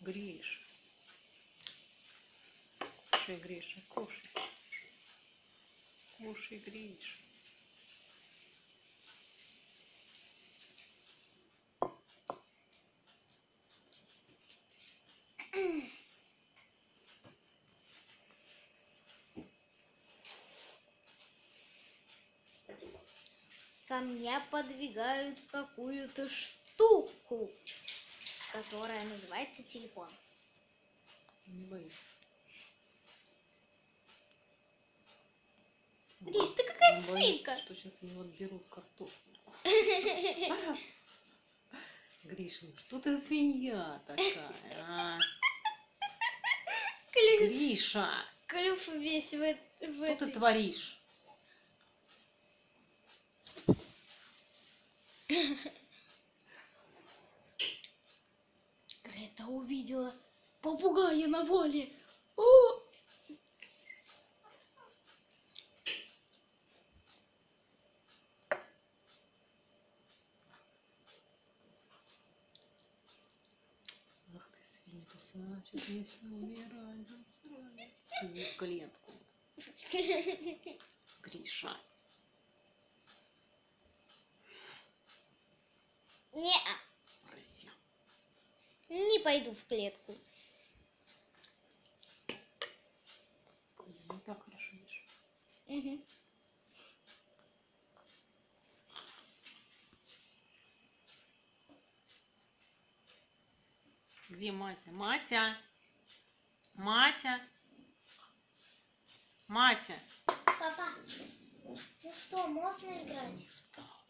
Гриша. Кушай, Гриша, кушай. Кушай, Гриша. Ко мне подвигают какую-то штуку, которая называется телефон. Не боюсь. Гриш, ты какая-то свинка. Что сейчас они вот берут картошку. Гриша, ну что ты свинья такая, а? Гриша! Клюв весь в Что ты творишь? Грета увидела попугая на воле. О! Ах ты свинтуса, сейчас мне все умирать, засрать. Иди в клетку. Гриша. Не-а. Не пойду в клетку. Не так хорошо ешь. Угу. Где Матя? Матя! Матя! Матя! Папа, ну что, можно играть? Устал.